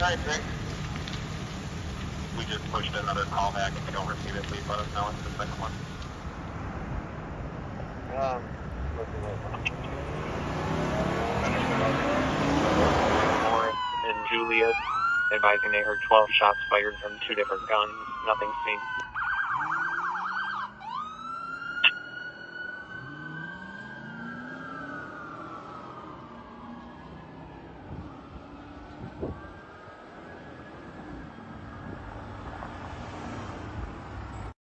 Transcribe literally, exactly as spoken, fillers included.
nine six. We just pushed another call back. If you don't receive it, please let us know. It's the second one. Um, looking at Morris and Julius, advising they heard twelve shots fired from two different guns. Nothing seen.